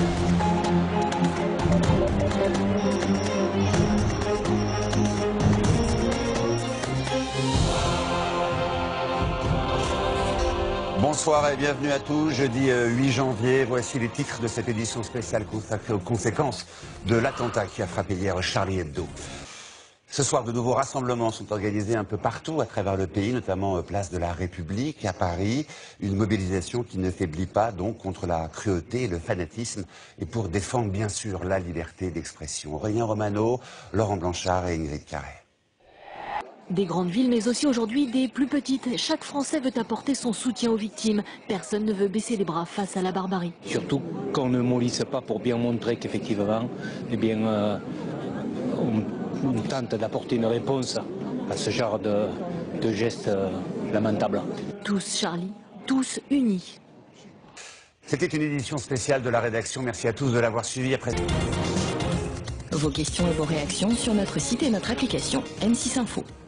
Bonsoir et bienvenue à tous. Jeudi 8 janvier, voici les titres de cette édition spéciale consacrée aux conséquences de l'attentat qui a frappé hier Charlie Hebdo. Ce soir, de nouveaux rassemblements sont organisés un peu partout à travers le pays, notamment place de la République à Paris. Une mobilisation qui ne faiblit pas donc contre la cruauté et le fanatisme et pour défendre bien sûr la liberté d'expression. Aurélien Romano, Laurent Blanchard et Ingrid Carré. Des grandes villes, mais aussi aujourd'hui des plus petites. Chaque Français veut apporter son soutien aux victimes. Personne ne veut baisser les bras face à la barbarie. Surtout qu'on ne mollisse pas pour bien montrer qu'effectivement, on tente d'apporter une réponse à ce genre de gestes lamentables. Tous Charlie, tous unis. C'était une édition spéciale de la rédaction. Merci à tous de l'avoir suivi. Après... Vos questions et vos réactions sur notre site et notre application M6 Info.